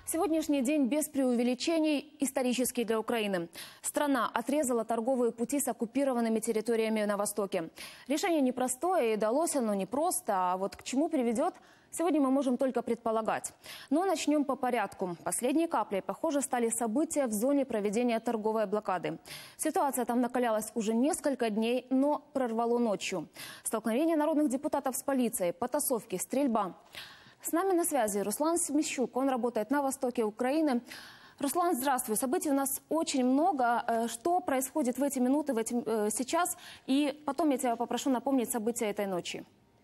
Сегодняшний день без преувеличений исторический для Украины. Страна отрезала торговые пути с оккупированными территориями на Востоке. Решение непростое и далось оно непросто, а вот к чему приведет, сегодня мы можем только предполагать. Но начнем по порядку. Последней каплей, похоже, стали события в зоне проведения торговой блокады. Ситуация там накалялась уже несколько дней, но прорвало ночью. Столкновение народных депутатов с полицией, потасовки, стрельба. С нами на связи Руслан Смещук. Он работает на востоке Украины. Руслан, здравствуй. Событий у нас очень много. Что происходит в эти минуты, сейчас? И потом я тебя попрошу напомнить события этой ночи.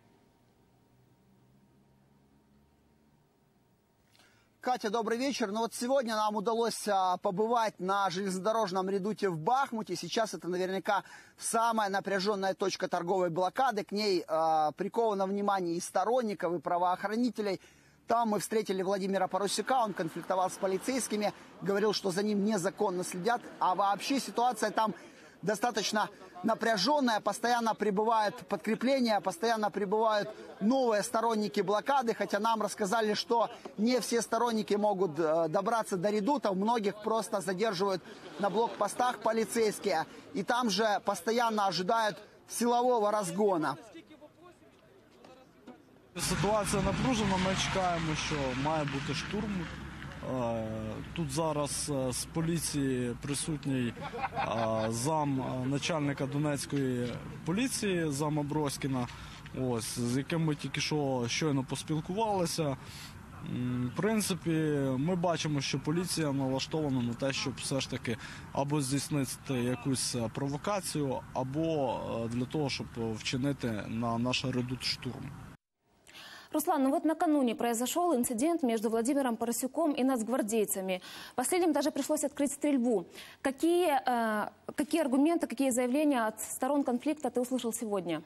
Катя, добрый вечер. Ну вот сегодня нам удалось побывать на железнодорожном редуте в Бахмуте. Сейчас это наверняка самая напряженная точка торговой блокады. К ней приковано внимание и сторонников, и правоохранителей. Там мы встретили Владимира Парасюка, он конфликтовал с полицейскими, говорил, что за ним незаконно следят. А вообще ситуация там достаточно напряженная, постоянно прибывают подкрепления, постоянно прибывают новые сторонники блокады, хотя нам рассказали, что не все сторонники могут добраться до редутов, многих просто задерживают на блокпостах полицейские, и там же постоянно ожидают силового разгона. Ситуація напружена, ми чекаємо, що має бути штурм. Тут зараз з поліції присутній зам начальника Донецької поліції, зам Аброськіна, з яким ми тільки що щойно поспілкувалися. В принципі, ми бачимо, що поліція налаштована на те, щоб все ж таки або здійснити якусь провокацію, або для того, щоб вчинити на наш редут штурм. Руслан, ну вот накануне произошел инцидент между Владимиром Парасюком и нацгвардейцами. Последним даже пришлось открыть стрельбу. Какие аргументы, какие заявления от сторон конфликта ты услышал сегодня?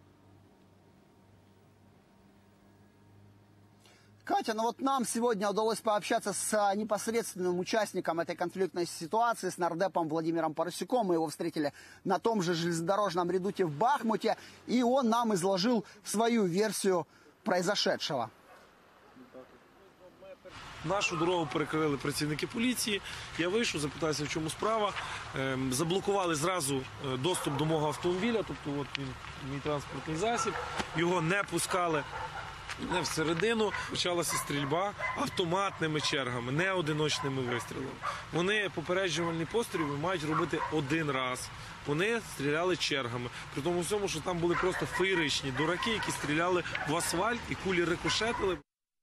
Катя, ну вот нам сегодня удалось пообщаться с непосредственным участником этой конфликтной ситуации, с нардепом Владимиром Парасюком. Мы его встретили на том же железнодорожном редуте в Бахмуте, и он нам изложил свою версию произошедшего. Нашу дорогу перекрили працівники поліції. Я вийшов, запитався, в чому справа. Заблокували зразу доступ до мого автомобіля, тобто от він, мій транспортний засіб. Його не пускали не всередину. Почалася стрільба автоматними чергами, не одиночними вистрілами. Вони попереджувальні постріли мають робити один раз. Вони стріляли чергами. При тому всьому, що там були просто феєричні дураки, які стріляли в асфальт і кулі рикошетили.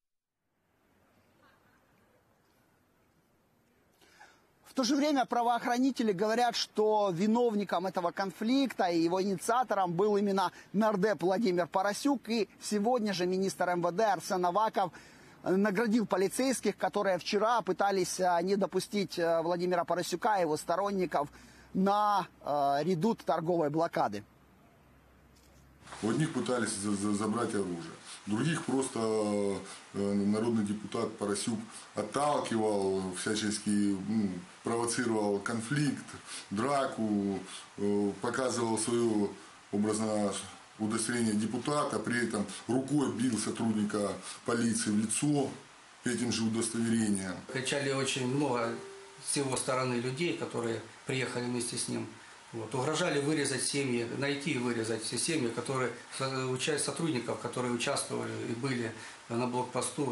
В то же время правоохранители говорят, что виновником этого конфликта и его инициатором был именно нардеп Владимир Парасюк. И сегодня же министр МВД Арсен Аваков наградил полицейских, которые вчера пытались не допустить Владимира Парасюка и его сторонников на редут торговой блокады. У одних пытались забрать оружие, других просто народный депутат Парасюк отталкивал, всячески провоцировал конфликт, драку, показывал свое образное удостоверение депутата, при этом рукой бил сотрудника полиции в лицо этим же удостоверением. Кричали очень много с его стороны людей, которые приехали вместе с ним. Угрожали вырезать семьи, найти и вырезать все семьи, сотрудников, которые участвовали и были на блокпосту.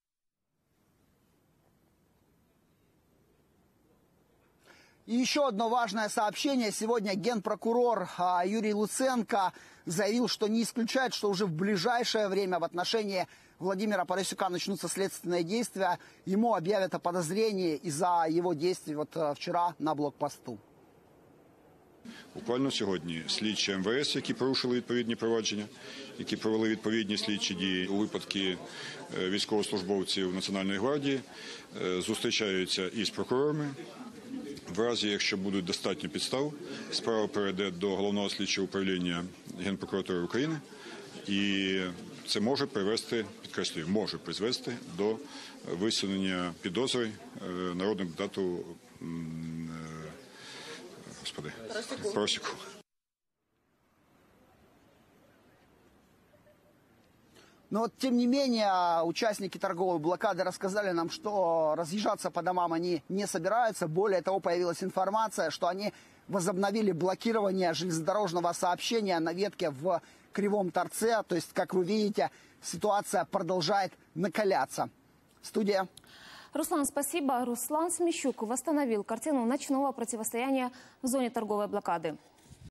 И еще одно важное сообщение. Сегодня генпрокурор Юрий Луценко заявил, что не исключает, что уже в ближайшее время в отношении Владимира Парасюка начнутся следственные действия. Ему объявят о подозрении из-за его действий вчера на блокпосту. Буквально сьогодні слідчі МВС, які порушили відповідні провадження, які провели відповідні слідчі дії у випадку військовослужбовців Національної гвардії, зустрічаються із прокурорами. В разі, якщо будуть достатньо підстав, справа перейде до Головного слідчого управління Генпрокуратури України, і це може привести, підкреслюю, може призвести до висунення підозри народному депутату Парасюку. Но вот, тем не менее, участники торговой блокады рассказали нам, что разъезжаться по домам они не собираются. Более того, появилась информация, что они возобновили блокирование железнодорожного сообщения на ветке в Кривом Торце. То есть, как вы видите, ситуация продолжает накаляться. Студия. Руслан, спасибо. Руслан Смещук восстановил картину ночного противостояния в зоне торговой блокады.